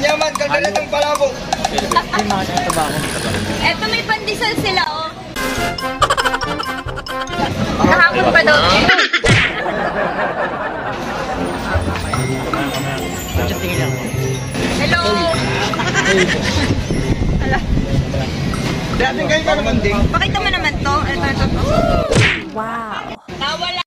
yaman, kalkalat ng palabok. Eto may pandesal sila, oh. Kahapon pa daw. Hello. Hala. Dati kayo ka naman din. Pakita mo naman to. Ito. Wow. Nawala.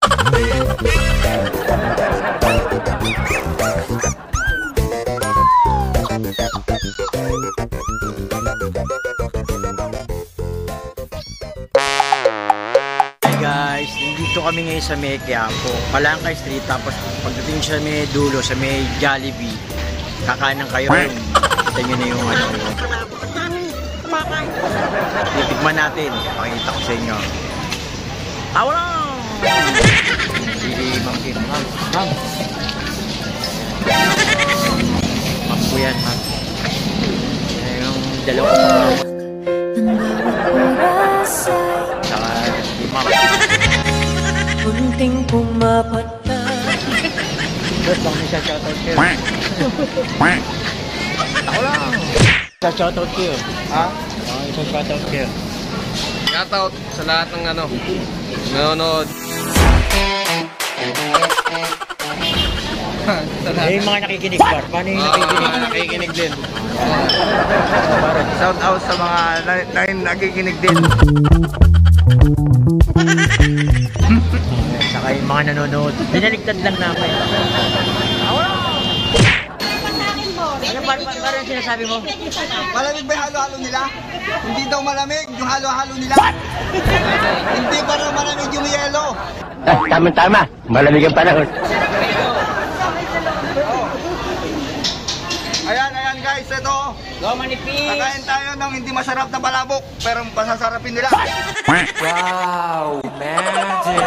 Guys, dito kami ngayon sa may Quiapo, Palangka Street, tapos pagdating sa may dulo, sa may Jollibee, kakanan kayo, kita nyo na yung ano, titikman natin, pakita ko sa inyo. Wala! Hindi, Ma'am Kim, Ma'am. Ma'am po yan, Ma'am. Yung dalawa pa. Saka, di Ma'am. Kunting pumapata. First lang may shoutout kayo. Ako lang. Shoutout kayo. Ha? Isang shoutout kayo. Shoutout sa lahat ng ano, nanonood. Yung mga nakikinig ba? Paano yung nakikinig? Nakikinig din. Shout out sa mga nakikinig din. Saka yung mga nanonood. Binaligtad lang namin. Ano parang sinasabi mo? Malamig ba yung halo-halo nila? Hindi daw malamig yung halo-halo nila. Hindi para malamig yung yelo. Tama-tama. Malamig ang panahon. Ayan guys, ito. Kakain tayo ng hindi masarap na palabok, pero pasasarapin nila. Wow, magic.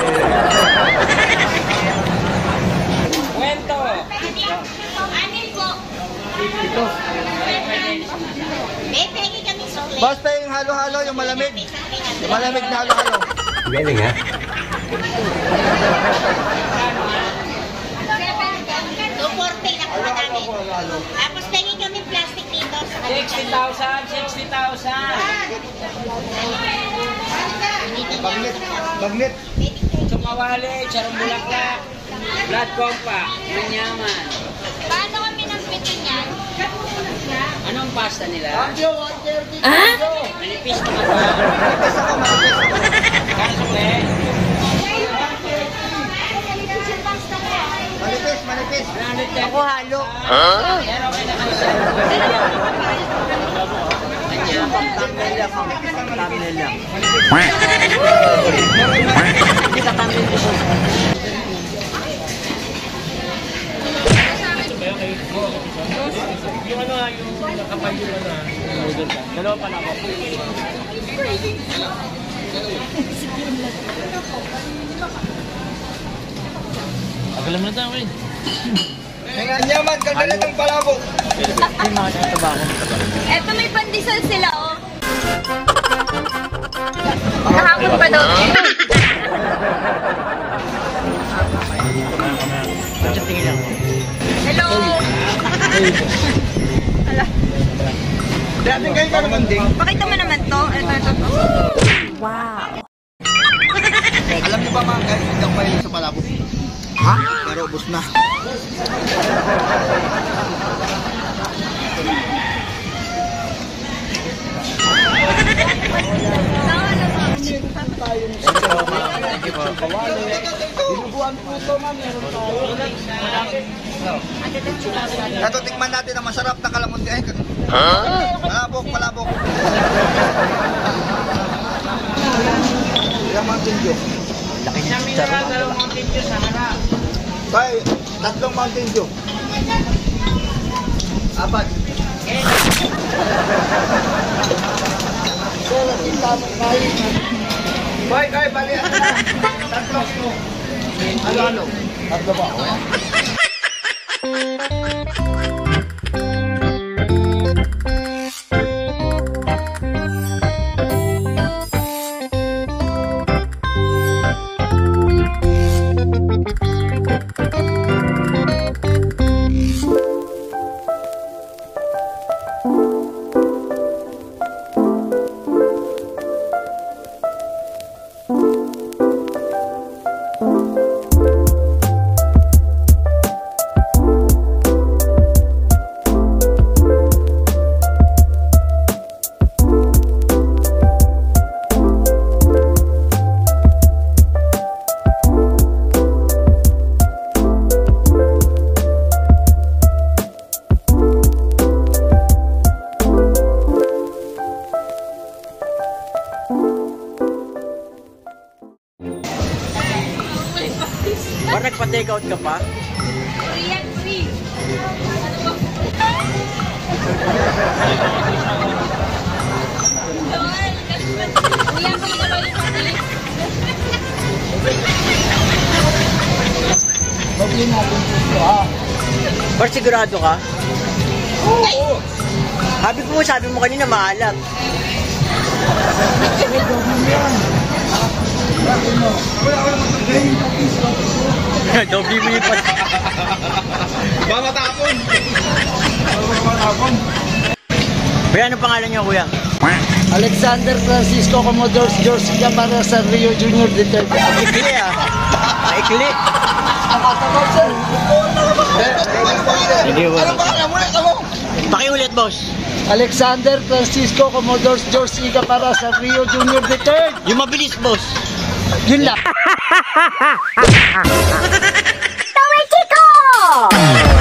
Kwento. Anil po. Pengi kami sukli. Basta yung halo-halo, yung malamig. Yung malamig na halo-halo. Galing ha? 240 na po namin. Tapos pengi kami plastic dito. 60,000. Magnet. Sumawali, charong bulaklak, blood compa, manyaman. Paano kami ng pito niyan? Anong pasta nila? Manipis naman ba? Manipis ako. Kasukle? Manipis. Ako halo. Yan okay na kayo siya. Thumbnail lang, Ma'am. Thumbnail lang. Hindi ka kami dito. Yung ano, yung nakapal yung ano, noodle ka. Dalawa pa na ako. Agalam na tayo eh. Ang yaman, kalkalat ng palabok. Yung mga nakatabako. Eto may pandesal sila, oh. Kahapon pa daw. Tingin lang. Hello. Hala. Dati kayo ka naman din. Pakita mo naman to. Ito. Wow. Alam niyo ba mga guys, hindi ako mahilig sa palabok. Ha? Pero ubos na. Ito, tikman natin ang masarap na kalamuti. Palabok. Yung Mountain Dew. Laki niya. Dalawang Mountain Dew sa harap. Tay, 3 Mountain Dew. 4. Boy, bali. 3. Ano? 3 ba? Mag-take out ka pa? Free yan, free. Kuya, kung nabalik ko, please. Pero sigurado ka? Oo. Sabi mo kanina maalat. Doble mo yung Mamatapon! Kuya, ano pangalan niyo, kuya? Alexander Francisco Commodore George Gamara sa Rio Junior Duterte. Ikli ah. Ikli. Sige, Ano ba ka muna ka mo? pakiulit, boss. Alexander Francisco Commodore George Gamara sa Rio Junior Duterte. Yung mabilis, boss. Yun lang. Chico!